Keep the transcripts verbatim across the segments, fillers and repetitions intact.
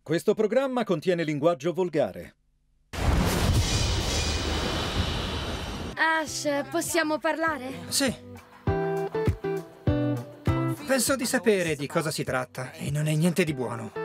Questo programma contiene linguaggio volgare. Ash, possiamo parlare? Sì. Penso di sapere di cosa si tratta e non è niente di buono.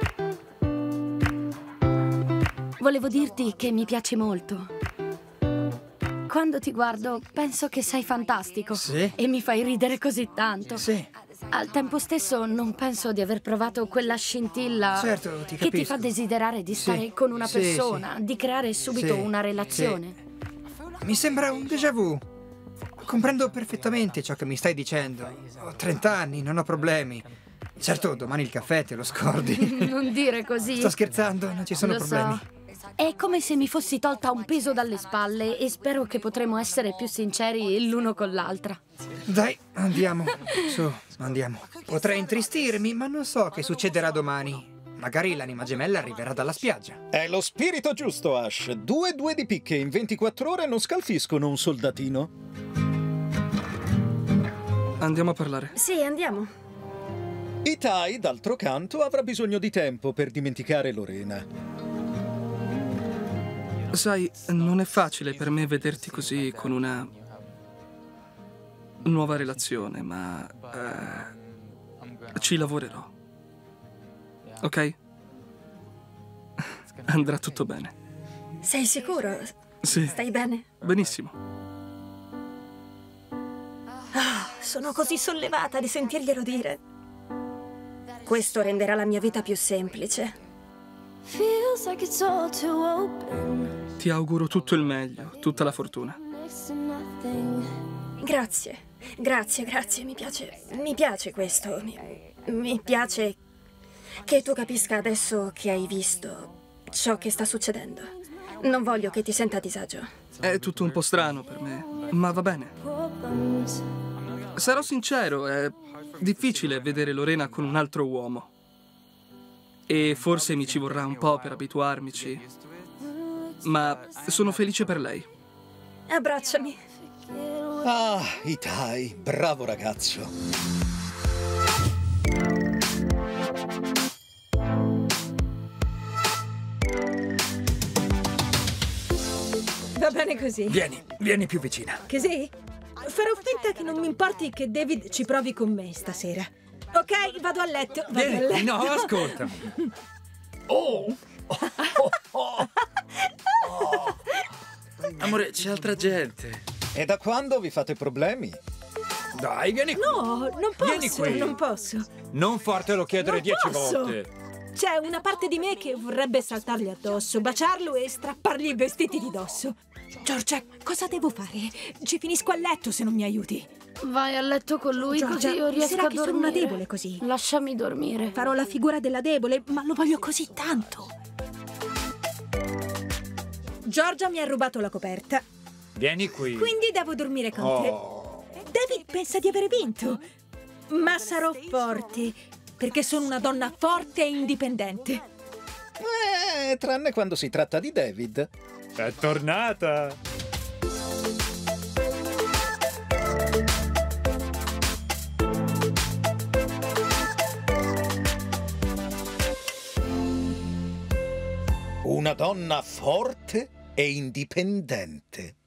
Volevo dirti che mi piaci molto. Quando ti guardo, penso che sei fantastico. Sì? E mi fai ridere così tanto. Sì. Al tempo stesso non penso di aver provato quella scintilla Certo, ti che ti capisco. fa desiderare di Sì, stare con una sì, persona, sì. di creare subito Sì, una relazione. sì. Mi sembra un déjà vu. Comprendo perfettamente ciò che mi stai dicendo. Ho trenta anni, non ho problemi. Certo, domani il caffè te lo scordi. Non dire così. Sto scherzando, non ci sono Lo problemi. so. È come se mi fossi tolta un peso dalle spalle e spero che potremo essere più sinceri l'uno con l'altra. Dai, andiamo. Su, andiamo. Potrei intristirmi, ma non so che succederà domani. Magari l'anima gemella arriverà dalla spiaggia. È lo spirito giusto, Ash. Due due di picche in ventiquattro ore non scalfiscono un soldatino. Andiamo a parlare. Sì, andiamo. Itai, d'altro canto, avrà bisogno di tempo per dimenticare Lorena. Sai, non è facile per me vederti così con una nuova relazione, ma eh, ci lavorerò. Ok? Andrà tutto bene. Sei sicuro? Sì. Stai bene? Benissimo. Ah, sono così sollevata di sentirglielo dire. Questo renderà la mia vita più semplice. Feels like it's all too open. Ti auguro tutto il meglio, tutta la fortuna. Next to nothing. Grazie, grazie, grazie, mi piace, mi piace questo. Mi, mi piace che tu capisca adesso che hai visto ciò che sta succedendo. Non voglio che ti senta a disagio. È tutto un po' strano per me, ma va bene. Problems. Sarò sincero, è difficile vedere Lorena con un altro uomo. E forse mi ci vorrà un po' per abituarmici. Ma sono felice per lei. Abbracciami. Ah, Itai, bravo ragazzo. Va bene così. Vieni, vieni più vicina. Così? Farò finta che non mi importi che David ci provi con me stasera. Ok, vado a letto. Vado a Vieni, letto. no, ascolta. Oh! Oh, oh, oh. Oh. Amore, c'è altra gente. E da quando vi fate problemi? Dai, vieni qui. No, non Vieni posso, qui. non posso. Non fartelo chiedere Non dieci posso. volte. C'è una parte di me che vorrebbe saltargli addosso, baciarlo e strappargli i vestiti di dosso. Giorgia, cosa devo fare? Ci finisco a letto se non mi aiuti. Vai a letto con lui, Giorgia, così io riesco penserà a che dormire. sono una debole così. Lasciami dormire. Farò la figura della debole, ma lo voglio così tanto. Giorgia mi ha rubato la coperta, Vieni qui. quindi devo dormire con Oh. te. David pensa di aver vinto, ma sarò forte, perché sono una donna forte e indipendente. Eh, tranne quando si tratta di David. È tornata. Una donna forte e indipendente.